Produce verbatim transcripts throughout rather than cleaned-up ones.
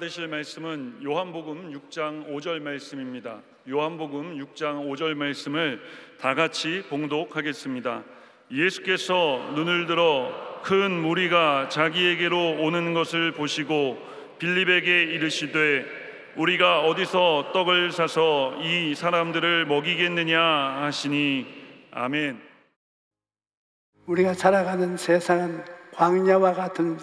받으실 말씀은 요한복음 육 장 오 절 말씀입니다. 요한복음 육 장 오 절 말씀을 다 같이 봉독하겠습니다. 예수께서 눈을 들어 큰 무리가 자기에게로 오는 것을 보시고 빌립에게 이르시되 우리가 어디서 떡을 사서 이 사람들을 먹이겠느냐 하시니 아멘. 우리가 살아가는 세상은 광야와 같은,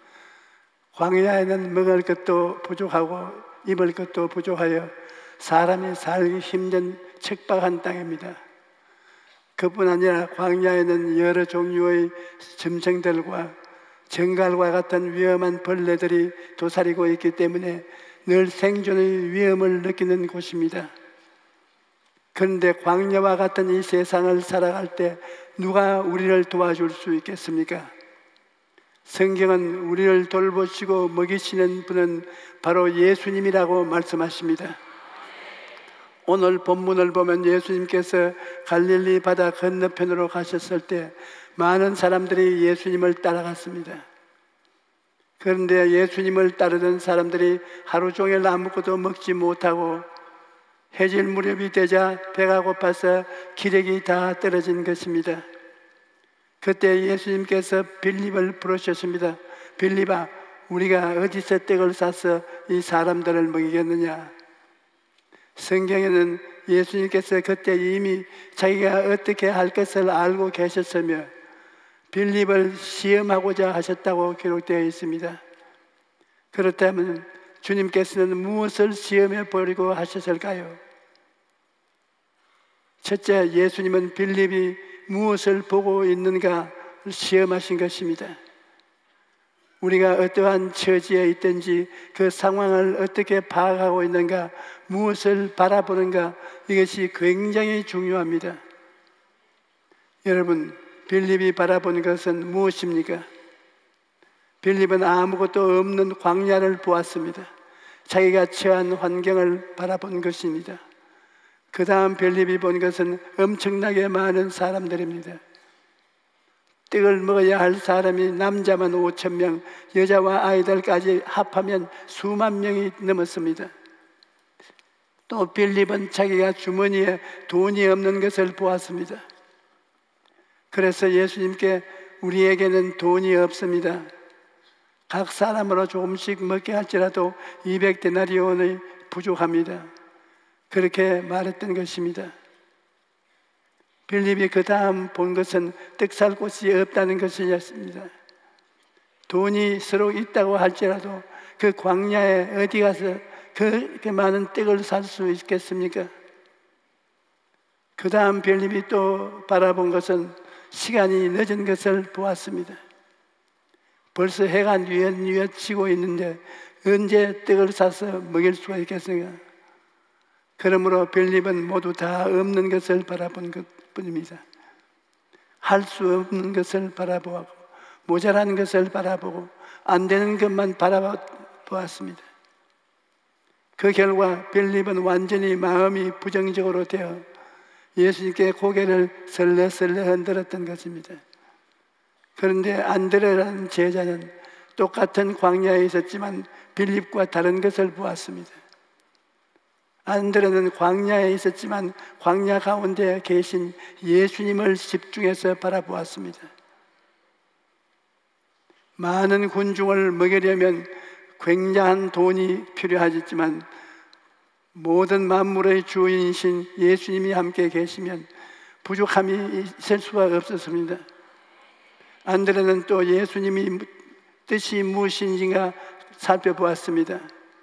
광야에는 먹을 것도 부족하고 입을 것도 부족하여 사람이 살기 힘든 척박한 땅입니다. 그뿐 아니라 광야에는 여러 종류의 짐승들과 정갈과 같은 위험한 벌레들이 도사리고 있기 때문에 늘 생존의 위험을 느끼는 곳입니다. 그런데 광야와 같은 이 세상을 살아갈 때 누가 우리를 도와줄 수 있겠습니까? 성경은 우리를 돌보시고 먹이시는 분은 바로 예수님이라고 말씀하십니다. 오늘 본문을 보면 예수님께서 갈릴리 바다 건너편으로 가셨을 때 많은 사람들이 예수님을 따라갔습니다. 그런데 예수님을 따르던 사람들이 하루 종일 아무것도 먹지 못하고 해질 무렵이 되자 배가 고파서 기력이 다 떨어진 것입니다. 그때 예수님께서 빌립을 부르셨습니다. 빌립아, 우리가 어디서 떡을 사서 이 사람들을 먹이겠느냐? 성경에는 예수님께서 그때 이미 자기가 어떻게 할 것을 알고 계셨으며 빌립을 시험하고자 하셨다고 기록되어 있습니다. 그렇다면 주님께서는 무엇을 시험해 보려고 하셨을까요? 첫째, 예수님은 빌립이 무엇을 보고 있는가 시험하신 것입니다. 우리가 어떠한 처지에 있든지 그 상황을 어떻게 파악하고 있는가, 무엇을 바라보는가, 이것이 굉장히 중요합니다. 여러분, 빌립이 바라본 것은 무엇입니까? 빌립은 아무것도 없는 광야를 보았습니다. 자기가 처한 환경을 바라본 것입니다. 그 다음 빌립이 본 것은 엄청나게 많은 사람들입니다. 떡을 먹어야 할 사람이 남자만 오천 명, 여자와 아이들까지 합하면 수만 명이 넘었습니다. 또 빌립은 자기가 주머니에 돈이 없는 것을 보았습니다. 그래서 예수님께 우리에게는 돈이 없습니다. 각 사람으로 조금씩 먹게 할지라도 이백 데나리온이 부족합니다. 그렇게 말했던 것입니다. 빌립이 그 다음 본 것은 떡 살 곳이 없다는 것이었습니다. 돈이 서로 있다고 할지라도 그 광야에 어디 가서 그렇게 많은 떡을 살 수 있겠습니까? 그 다음 빌립이 또 바라본 것은 시간이 늦은 것을 보았습니다. 벌써 해가 뉘엿뉘엿 지고 있는데 언제 떡을 사서 먹일 수가 있겠습니까? 그러므로 빌립은 모두 다 없는 것을 바라본 것뿐입니다. 할 수 없는 것을 바라보고 모자란 것을 바라보고 안 되는 것만 바라보았습니다. 그 결과 빌립은 완전히 마음이 부정적으로 되어 예수님께 고개를 설레설레 흔들었던 것입니다. 그런데 안드레라는 제자는 똑같은 광야에 있었지만 빌립과 다른 것을 보았습니다. 안드레는 광야에 있었지만 광야 가운데 계신 예수님을 집중해서 바라보았습니다. 많은 군중을 먹이려면 굉장한 돈이 필요하지만 모든 만물의 주인이신 예수님이 함께 계시면 부족함이 있을 수가 없었습니다. 안드레는 또 예수님이 뜻이 무엇인지가 살펴보았습니다.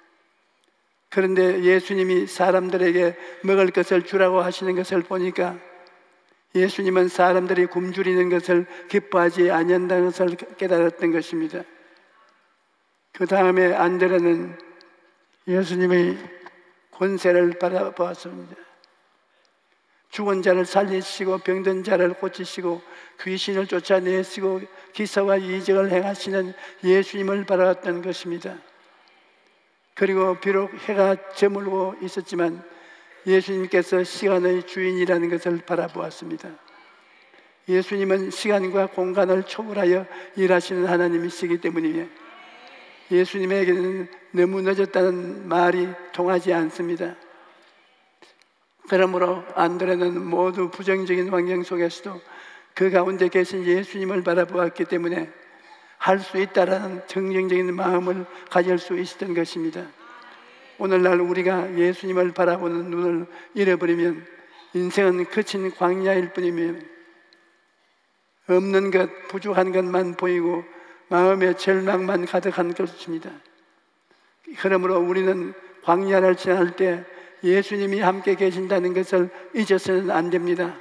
그런데 예수님이 사람들에게 먹을 것을 주라고 하시는 것을 보니까 예수님은 사람들이 굶주리는 것을 기뻐하지 아니한다는 것을 깨달았던 것입니다. 그 다음에 안드레는 예수님의 권세를 바라보았습니다. 죽은 자를 살리시고 병든 자를 고치시고 귀신을 쫓아내시고 기사와 이적을 행하시는 예수님을 바라봤던 것입니다. 그리고 비록 해가 저물고 있었지만 예수님께서 시간의 주인이라는 것을 바라보았습니다. 예수님은 시간과 공간을 초월하여 일하시는 하나님이시기 때문이에요. 예수님에게는 너무 늦었다는 말이 통하지 않습니다. 그러므로 안드레는 모두 부정적인 환경 속에서도 그 가운데 계신 예수님을 바라보았기 때문에 할 수 있다라는 정정적인 마음을 가질 수 있었던 것입니다. 오늘날 우리가 예수님을 바라보는 눈을 잃어버리면 인생은 거친 광야일 뿐이며 없는 것, 부족한 것만 보이고 마음의 절망만 가득한 것입니다. 그러므로 우리는 광야를 지날 때 예수님이 함께 계신다는 것을 잊어서는 안 됩니다.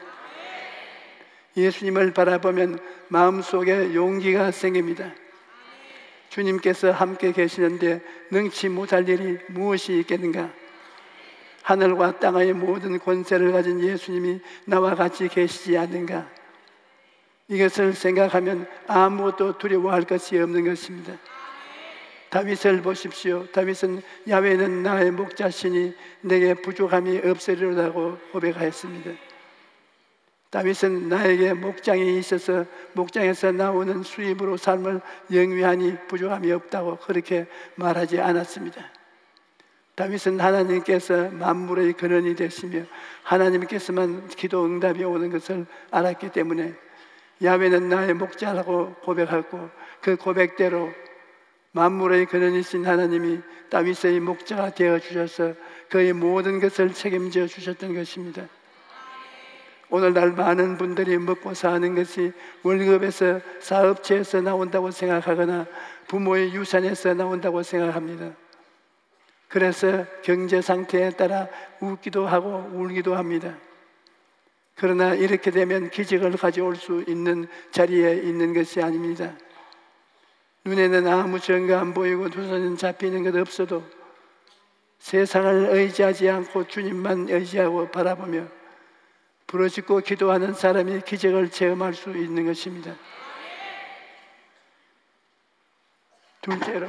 예수님을 바라보면 마음속에 용기가 생깁니다. 주님께서 함께 계시는데 능치 못할 일이 무엇이 있겠는가? 하늘과 땅의 모든 권세를 가진 예수님이 나와 같이 계시지 않는가? 이것을 생각하면 아무것도 두려워할 것이 없는 것입니다. 다윗을 보십시오. 다윗은 야훼는 나의 목자시니 내게 부족함이 없으리로다고 고백하였습니다. 다윗은 나에게 목장이 있어서 목장에서 나오는 수입으로 삶을 영위하니 부족함이 없다고 그렇게 말하지 않았습니다. 다윗은 하나님께서 만물의 근원이 되시며 하나님께서만 기도 응답이 오는 것을 알았기 때문에 야훼는 나의 목자라고 고백하고 그 고백대로 만물의 근원이신 하나님이 다윗의 목자가 되어주셔서 그의 모든 것을 책임져 주셨던 것입니다. 오늘날 많은 분들이 먹고 사는 것이 월급에서, 사업체에서 나온다고 생각하거나 부모의 유산에서 나온다고 생각합니다. 그래서 경제 상태에 따라 웃기도 하고 울기도 합니다. 그러나 이렇게 되면 기적을 가져올 수 있는 자리에 있는 것이 아닙니다. 눈에는 아무 증거 안 보이고 두 손은 잡히는 것 없어도 세상을 의지하지 않고 주님만 의지하고 바라보며 부르짖고 기도하는 사람이 기적을 체험할 수 있는 것입니다. 둘째로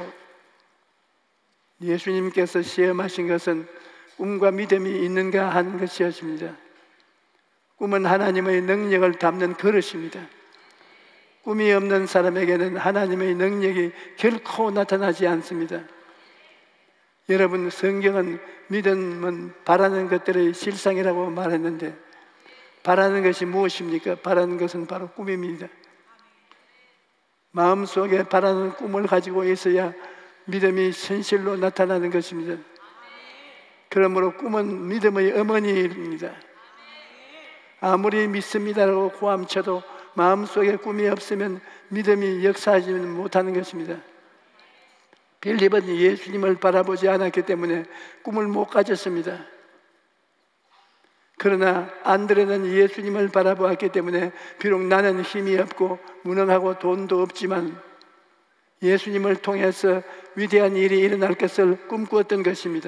예수님께서 시험하신 것은 꿈과 믿음이 있는가 하는 것이었습니다. 꿈은 하나님의 능력을 담는 그릇입니다. 꿈이 없는 사람에게는 하나님의 능력이 결코 나타나지 않습니다. 여러분, 성경은 믿음은 바라는 것들의 실상이라고 말했는데 바라는 것이 무엇입니까? 바라는 것은 바로 꿈입니다. 마음속에 바라는 꿈을 가지고 있어야 믿음이 현실로 나타나는 것입니다. 그러므로 꿈은 믿음의 어머니입니다. 아무리 믿습니다라고 고함쳐도 마음속에 꿈이 없으면 믿음이 역사하지 못하는 것입니다. 빌립은 예수님을 바라보지 않았기 때문에 꿈을 못 가졌습니다. 그러나 안드레는 예수님을 바라보았기 때문에 비록 나는 힘이 없고 무능하고 돈도 없지만 예수님을 통해서 위대한 일이 일어날 것을 꿈꾸었던 것입니다.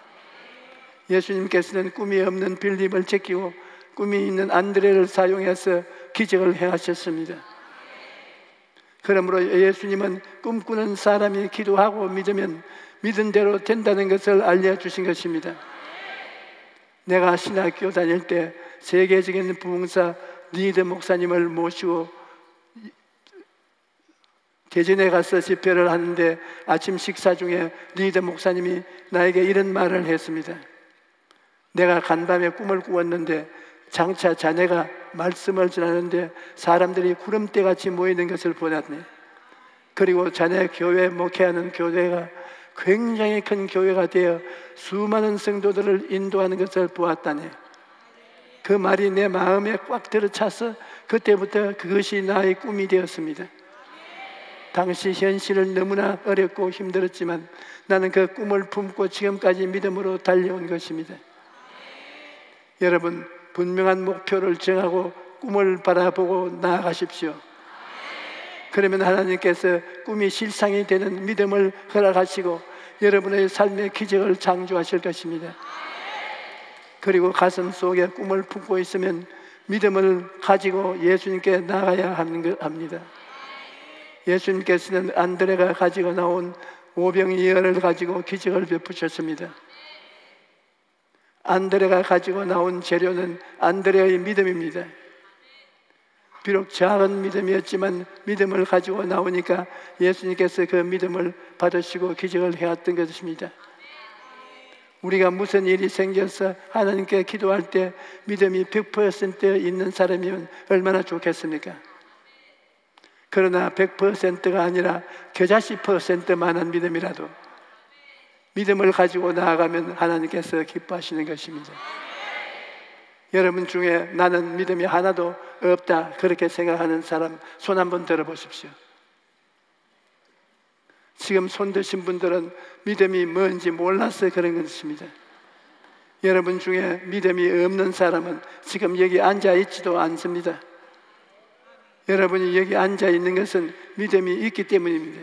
예수님께서는 꿈이 없는 빌립을 제끼고 꿈이 있는 안드레를 사용해서 기적을 행하셨습니다. 그러므로 예수님은 꿈꾸는 사람이 기도하고 믿으면 믿은 대로 된다는 것을 알려주신 것입니다. 내가 신학교 다닐 때 세계적인 부흥사 리더 목사님을 모시고 대전에 가서 집회를 하는데 아침 식사 중에 리더 목사님이 나에게 이런 말을 했습니다. 내가 간밤에 꿈을 꾸었는데 장차 자네가 말씀을 전하는데 사람들이 구름대같이 모이는 것을 보았네. 그리고 자네 교회 목회하는 교회가 굉장히 큰 교회가 되어 수많은 성도들을 인도하는 것을 보았다네. 그 말이 내 마음에 꽉 들어차서 그때부터 그것이 나의 꿈이 되었습니다. 당시 현실은 너무나 어렵고 힘들었지만 나는 그 꿈을 품고 지금까지 믿음으로 달려온 것입니다. 여러분, 분명한 목표를 정하고 꿈을 바라보고 나아가십시오. 그러면 하나님께서 꿈이 실상이 되는 믿음을 허락하시고 여러분의 삶의 기적을 창조하실 것입니다. 그리고 가슴 속에 꿈을 품고 있으면 믿음을 가지고 예수님께 나가야 합니다. 예수님께서는 안드레가 가지고 나온 오병이어를 가지고 기적을 베푸셨습니다. 안드레가 가지고 나온 재료는 안드레의 믿음입니다. 비록 작은 믿음이었지만 믿음을 가지고 나오니까 예수님께서 그 믿음을 받으시고 기적을 해왔던 것입니다. 우리가 무슨 일이 생겨서 하나님께 기도할 때 믿음이 백 퍼센트 있는 사람이면 얼마나 좋겠습니까? 그러나 백 퍼센트가 아니라 겨자씨 퍼센트만한 믿음이라도 믿음을 가지고 나아가면 하나님께서 기뻐하시는 것입니다. 여러분 중에 나는 믿음이 하나도 없다 그렇게 생각하는 사람 손 한번 들어보십시오. 지금 손 드신 분들은 믿음이 뭔지 몰라서 그런 것입니다. 여러분 중에 믿음이 없는 사람은 지금 여기 앉아 있지도 않습니다. 여러분이 여기 앉아 있는 것은 믿음이 있기 때문입니다.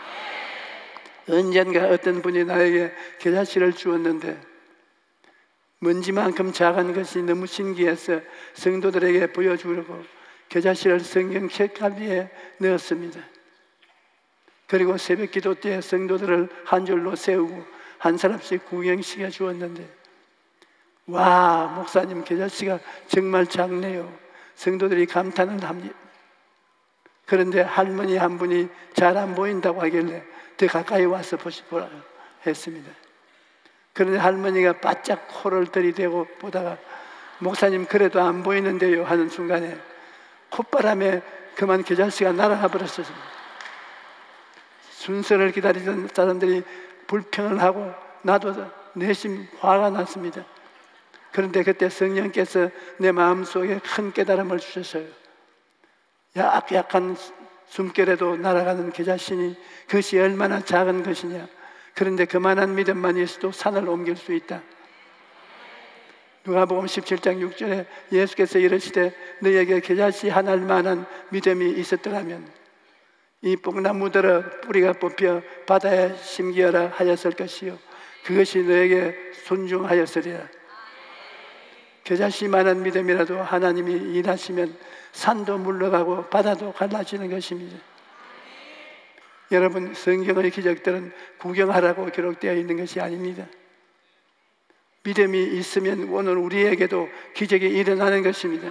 언젠가 어떤 분이 나에게 겨자씨를 주었는데 먼지만큼 작은 것이 너무 신기해서 성도들에게 보여주려고 겨자씨를 성경 책갈피에 넣었습니다. 그리고 새벽 기도 때 성도들을 한 줄로 세우고 한 사람씩 구경시켜 주었는데, 와, 목사님 겨자씨가 정말 작네요. 성도들이 감탄을 합니다. 그런데 할머니 한 분이 잘 안 보인다고 하길래 더 가까이 와서 보시보라 했습니다. 그런데 할머니가 바짝 코를 들이대고 보다가 목사님 그래도 안 보이는데요 하는 순간에 콧바람에 그만 겨자씨가 날아가 버렸습니다. 순서를 기다리던 사람들이 불평을 하고 나도 내심 화가 났습니다. 그런데 그때 성령께서 내 마음속에 큰 깨달음을 주셨어요. 약, 약한 숨결에도 날아가는 겨자씨니 그것이 얼마나 작은 것이냐. 그런데 그만한 믿음만 있어도 산을 옮길 수 있다. 누가복음 십칠 장 육 절에 예수께서 이르시되 너에게 겨자씨 한 알만한 믿음이 있었더라면 이 뽕나무들어 뿌리가 뽑혀 바다에 심기어라 하였을 것이요 그것이 너에게 순종하였으리라. 겨자씨만한 믿음이라도 하나님이 일하시면 산도 물러가고 바다도 갈라지는 것입니다. 여러분, 성경의 기적들은 구경하라고 기록되어 있는 것이 아닙니다. 믿음이 있으면 오늘 우리에게도 기적이 일어나는 것입니다.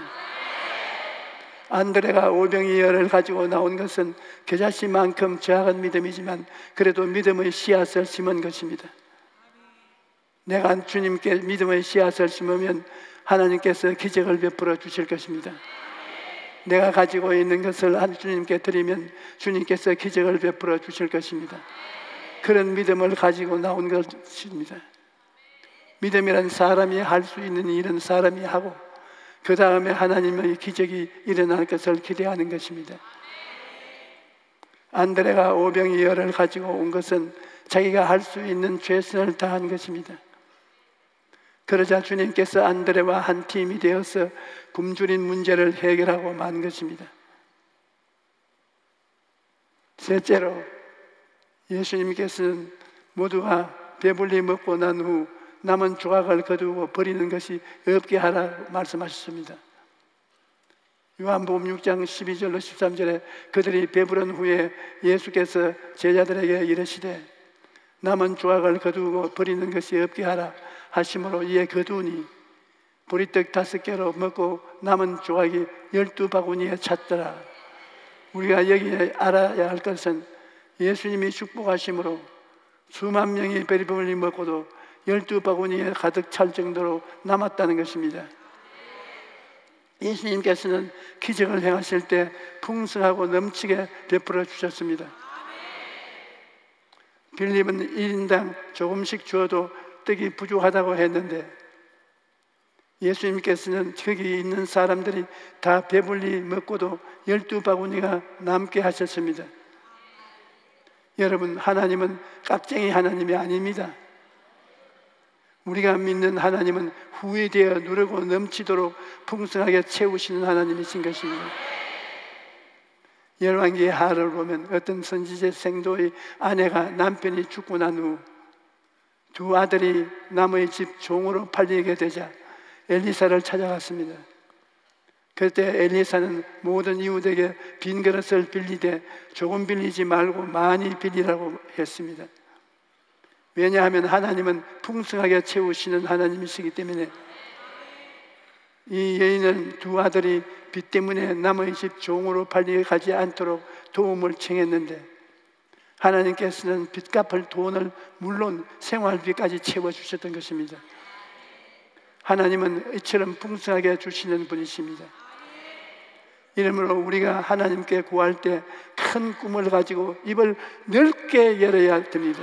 안드레가 오병이 열을 가지고 나온 것은 겨자씨만큼 작은 믿음이지만 그래도 믿음의 씨앗을 심은 것입니다. 내가 주님께 믿음의 씨앗을 심으면 하나님께서 기적을 베풀어 주실 것입니다. 내가 가지고 있는 것을 주님께 드리면 주님께서 기적을 베풀어 주실 것입니다. 그런 믿음을 가지고 나온 것입니다. 믿음이란 사람이 할 수 있는 일은 사람이 하고 그 다음에 하나님의 기적이 일어날 것을 기대하는 것입니다. 안드레가 오병이 열을 가지고 온 것은 자기가 할 수 있는 최선을 다한 것입니다. 그러자 주님께서 안드레와 한 팀이 되어서 굶주린 문제를 해결하고 만 것입니다. 셋째로 예수님께서는 모두가 배불리 먹고 난 후 남은 조각을 거두고 버리는 것이 없게 하라고 말씀하셨습니다. 요한복음 육 장 십이 절로 십삼 절에 그들이 배부른 후에 예수께서 제자들에게 이르시되 남은 조각을 거두고 버리는 것이 없게 하라 하심으로 이에 거두니 보리떡 다섯 개로 먹고 남은 조각이 열두 바구니에 찼더라. 우리가 여기에 알아야 할 것은 예수님이 축복하심으로 수만 명이 배불리 먹고도 열두 바구니에 가득 찰 정도로 남았다는 것입니다. 예수님께서는 기적을 행하실 때 풍성하고 넘치게 베풀어 주셨습니다. 빌립은 일 인당 조금씩 주어도 떡이 부족하다고 했는데 예수님께서는 거기 있는 사람들이 다 배불리 먹고도 열두 바구니가 남게 하셨습니다. 여러분, 하나님은 깍쟁이 하나님이 아닙니다. 우리가 믿는 하나님은 후회되어 누르고 넘치도록 풍성하게 채우시는 하나님이신 것입니다. 열왕기의 하를 보면 어떤 선지자 생도의 아내가 남편이 죽고 난 후 두 아들이 남의 집 종으로 팔리게 되자 엘리사를 찾아갔습니다. 그때 엘리사는 모든 이웃에게 빈 그릇을 빌리되 조금 빌리지 말고 많이 빌리라고 했습니다. 왜냐하면 하나님은 풍성하게 채우시는 하나님이시기 때문에 이 여인은 두 아들이 빚 때문에 남의 집 종으로 팔려가지 않도록 도움을 청했는데 하나님께서는 빚 갚을 돈을 물론 생활비까지 채워주셨던 것입니다. 하나님은 이처럼 풍성하게 주시는 분이십니다. 이러므로 우리가 하나님께 구할 때 큰 꿈을 가지고 입을 넓게 열어야 됩니다.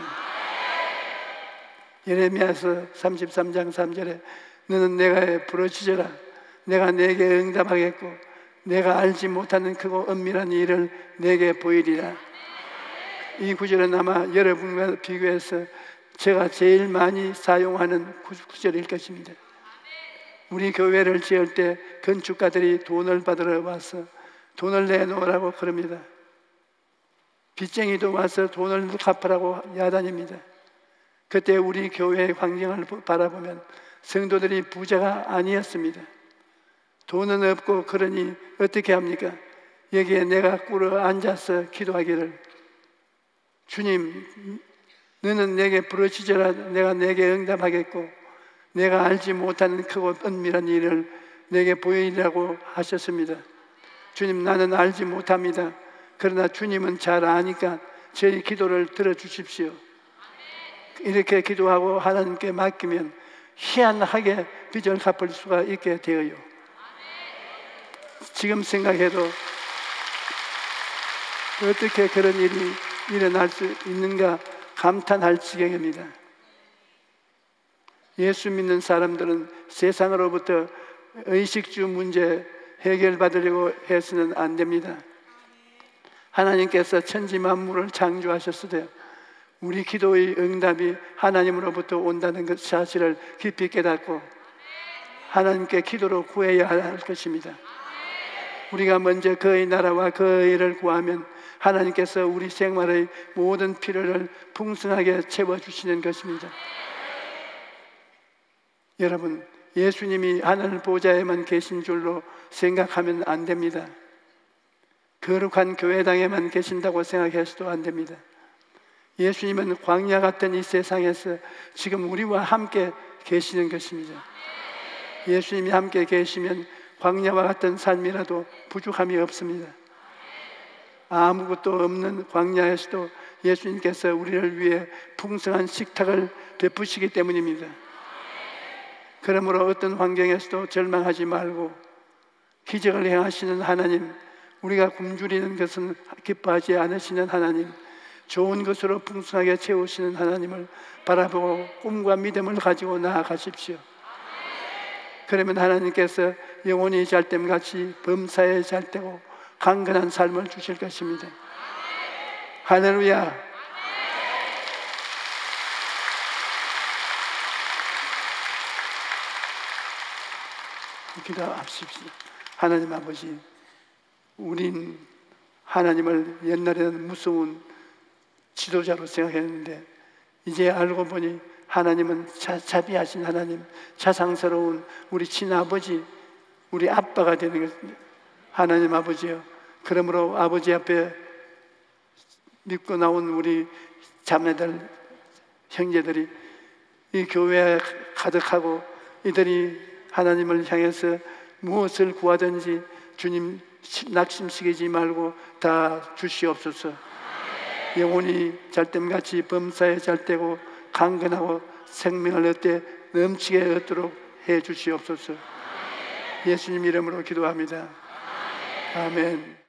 예레미야서 삼십삼 장 삼 절에 너는 내가 부르짖어라 내가 내게 응답하겠고 내가 알지 못하는 크고 은밀한 일을 내게 보이리라. 이 구절은 아마 여러분과 비교해서 제가 제일 많이 사용하는 구절일 것입니다. 우리 교회를 지을 때 건축가들이 돈을 받으러 와서 돈을 내놓으라고 그럽니다. 빚쟁이도 와서 돈을 갚으라고 야단입니다. 그때 우리 교회의 환경을 바라보면 성도들이 부자가 아니었습니다. 돈은 없고 그러니 어떻게 합니까? 여기에 내가 꿇어 앉아서 기도하기를 주님 너는 내게 부르짖어라 내가 내게 응답하겠고 내가 알지 못하는 크고 은밀한 일을 내게 보이라고 하셨습니다. 주님 나는 알지 못합니다. 그러나 주님은 잘 아니까 저희 기도를 들어주십시오. 이렇게 기도하고 하나님께 맡기면 희한하게 빚을 갚을 수가 있게 되어요. 지금 생각해도 어떻게 그런 일이 일어날 수 있는가 감탄할 지경입니다. 예수 믿는 사람들은 세상으로부터 의식주 문제 해결받으려고 해서는 안 됩니다. 하나님께서 천지 만물을 창조하셨을 우리 기도의 응답이 하나님으로부터 온다는 것 사실을 깊이 깨닫고 하나님께 기도로 구해야 할 것입니다. 우리가 먼저 그의 나라와 그의 일을 구하면 하나님께서 우리 생활의 모든 필요를 풍성하게 채워주시는 것입니다. 여러분, 예수님이 하늘 보좌에만 계신 줄로 생각하면 안 됩니다. 거룩한 교회당에만 계신다고 생각해서도 안 됩니다. 예수님은 광야 같은 이 세상에서 지금 우리와 함께 계시는 것입니다. 예수님이 함께 계시면 광야와 같은 삶이라도 부족함이 없습니다. 아무것도 없는 광야에서도 예수님께서 우리를 위해 풍성한 식탁을 베푸시기 때문입니다. 그러므로 어떤 환경에서도 절망하지 말고 기적을 행하시는 하나님, 우리가 굶주리는 것은 기뻐하지 않으시는 하나님, 좋은 것으로 풍성하게 채우시는 하나님을 바라보고 꿈과 믿음을 가지고 나아가십시오. 그러면 하나님께서 영원히 잘됨같이 범사에 잘되고 강건한 삶을 주실 것입니다. 할렐루야. 기도합시다. 하나님 아버지, 우린 하나님을 옛날에는 무서운 지도자로 생각했는데 이제 알고 보니 하나님은 자, 자비하신 하나님, 자상스러운 우리 친아버지, 우리 아빠가 되는 것입니다. 하나님 아버지요, 그러므로 아버지 앞에 믿고 나온 우리 자매들, 형제들이 이 교회에 가득하고 이들이 하나님을 향해서 무엇을 구하든지 주님 낙심시키지 말고 다 주시옵소서. 영혼이 잘됨같이 범사에 잘되고 강건하고 생명을 얻되 넘치게 얻도록 해 주시옵소서. 예수님 이름으로 기도합니다. 아멘.